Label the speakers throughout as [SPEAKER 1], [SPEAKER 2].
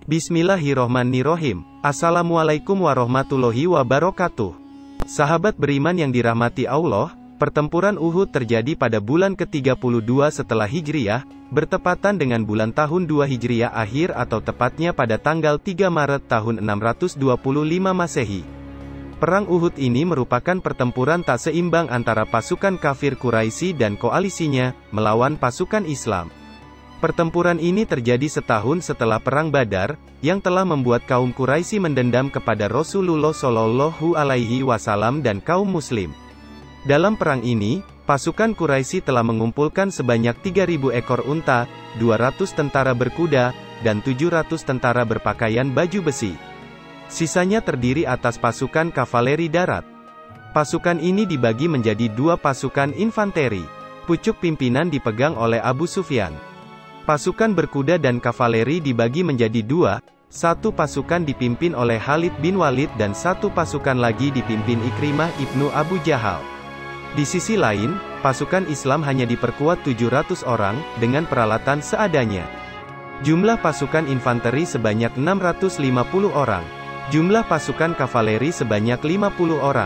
[SPEAKER 1] Bismillahirrohmanirrohim. Assalamualaikum warahmatullahi wabarakatuh. Sahabat beriman yang dirahmati Allah, pertempuran Uhud terjadi pada bulan ke-32 setelah Hijriyah, bertepatan dengan bulan tahun 2 Hijriyah akhir atau tepatnya pada tanggal 3 Maret tahun 625 Masehi. Perang Uhud ini merupakan pertempuran tak seimbang antara pasukan kafir Quraisy dan koalisinya, melawan pasukan Islam. Pertempuran ini terjadi setahun setelah Perang Badar, yang telah membuat kaum Quraisy mendendam kepada Rasulullah Shallallahu Alaihi Wasallam dan kaum Muslim. Dalam perang ini, pasukan Quraisy telah mengumpulkan sebanyak 3.000 ekor unta, 200 tentara berkuda, dan 700 tentara berpakaian baju besi. Sisanya terdiri atas pasukan kavaleri darat. Pasukan ini dibagi menjadi dua pasukan infanteri. Pucuk pimpinan dipegang oleh Abu Sufyan. Pasukan berkuda dan kavaleri dibagi menjadi dua, satu pasukan dipimpin oleh Khalid bin Walid dan satu pasukan lagi dipimpin Ikrimah ibnu Abu Jahal. Di sisi lain, pasukan Islam hanya diperkuat 700 orang, dengan peralatan seadanya. Jumlah pasukan infanteri sebanyak 650 orang. Jumlah pasukan kavaleri sebanyak 50 orang.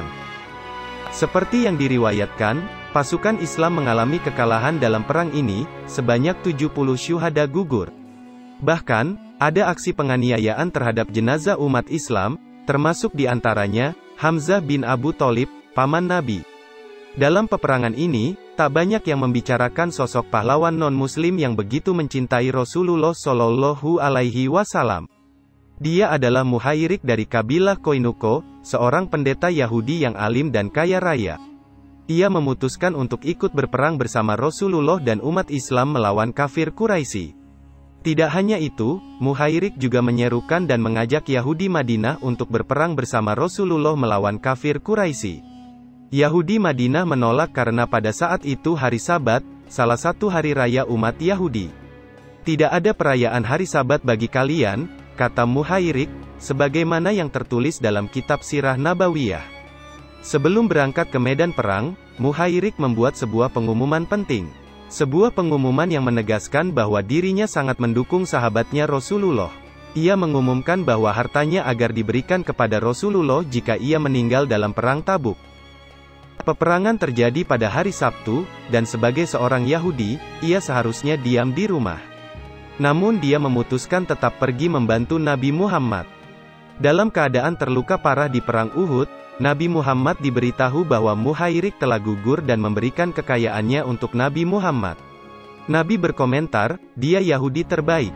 [SPEAKER 1] Seperti yang diriwayatkan, pasukan Islam mengalami kekalahan dalam perang ini, sebanyak 70 syuhada gugur. Bahkan, ada aksi penganiayaan terhadap jenazah umat Islam, termasuk diantaranya, Hamzah bin Abu Tholib, paman Nabi. Dalam peperangan ini, tak banyak yang membicarakan sosok pahlawan non-muslim yang begitu mencintai Rasulullah Shallallahu Alaihi Wasallam. Dia adalah Muhairik dari kabilah Koinuko, seorang pendeta Yahudi yang alim dan kaya raya. Ia memutuskan untuk ikut berperang bersama Rasulullah dan umat Islam melawan kafir Quraisy. Tidak hanya itu, Muhairik juga menyerukan dan mengajak Yahudi Madinah untuk berperang bersama Rasulullah melawan kafir Quraisy. Yahudi Madinah menolak karena pada saat itu hari Sabat, salah satu hari raya umat Yahudi. Tidak ada perayaan hari Sabat bagi kalian, kata Muhairik, sebagaimana yang tertulis dalam kitab Sirah Nabawiyah. Sebelum berangkat ke medan perang, Muhairik membuat sebuah pengumuman penting. Sebuah pengumuman yang menegaskan bahwa dirinya sangat mendukung sahabatnya Rasulullah. Ia mengumumkan bahwa hartanya agar diberikan kepada Rasulullah jika ia meninggal dalam perang Tabuk. Peperangan terjadi pada hari Sabtu, dan sebagai seorang Yahudi, ia seharusnya diam di rumah. Namun dia memutuskan tetap pergi membantu Nabi Muhammad. Dalam keadaan terluka parah di perang Uhud, Nabi Muhammad diberitahu bahwa Muhairik telah gugur dan memberikan kekayaannya untuk Nabi Muhammad. Nabi berkomentar, dia Yahudi terbaik.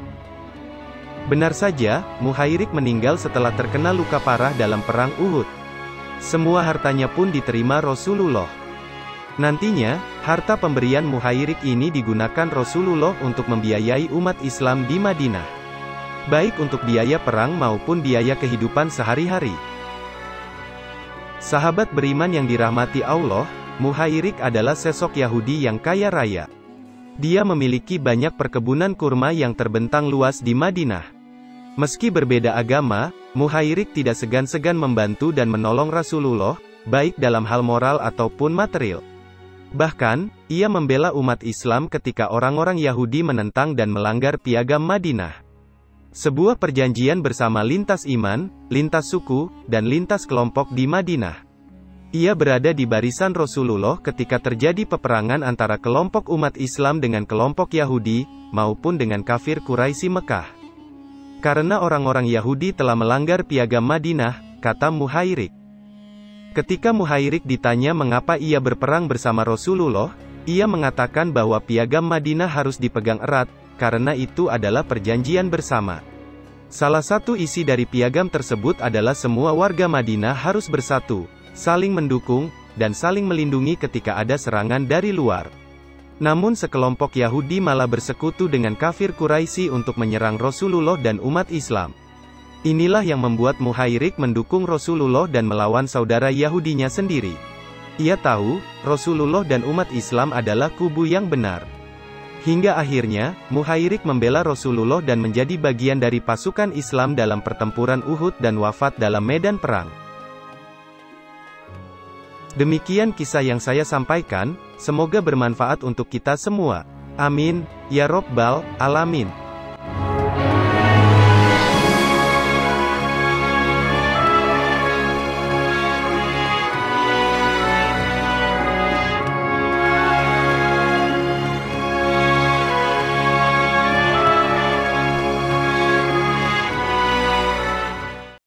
[SPEAKER 1] Benar saja, Muhairik meninggal setelah terkena luka parah dalam perang Uhud. Semua hartanya pun diterima Rasulullah. Nantinya, harta pemberian Muhairik ini digunakan Rasulullah untuk membiayai umat Islam di Madinah. Baik untuk biaya perang maupun biaya kehidupan sehari-hari. Sahabat beriman yang dirahmati Allah, Muhairik adalah sosok Yahudi yang kaya raya. Dia memiliki banyak perkebunan kurma yang terbentang luas di Madinah. Meski berbeda agama, Muhairik tidak segan-segan membantu dan menolong Rasulullah, baik dalam hal moral ataupun material. Bahkan, ia membela umat Islam ketika orang-orang Yahudi menentang dan melanggar piagam Madinah. Sebuah perjanjian bersama lintas iman, lintas suku, dan lintas kelompok di Madinah. Ia berada di barisan Rasulullah ketika terjadi peperangan antara kelompok umat Islam dengan kelompok Yahudi, maupun dengan kafir Quraisy Mekah. Karena orang-orang Yahudi telah melanggar piagam Madinah, kata Muhairik. Ketika Muhairik ditanya mengapa ia berperang bersama Rasulullah, ia mengatakan bahwa piagam Madinah harus dipegang erat, karena itu adalah perjanjian bersama. Salah satu isi dari piagam tersebut adalah semua warga Madinah harus bersatu, saling mendukung, dan saling melindungi ketika ada serangan dari luar. Namun sekelompok Yahudi malah bersekutu dengan kafir Quraisy untuk menyerang Rasulullah dan umat Islam. Inilah yang membuat Muhairik mendukung Rasulullah dan melawan saudara Yahudinya sendiri. Ia tahu, Rasulullah dan umat Islam adalah kubu yang benar. Hingga akhirnya, Muhairik membela Rasulullah dan menjadi bagian dari pasukan Islam dalam pertempuran Uhud dan wafat dalam medan perang. Demikian kisah yang saya sampaikan, semoga bermanfaat untuk kita semua. Amin, ya Rabbal Alamin.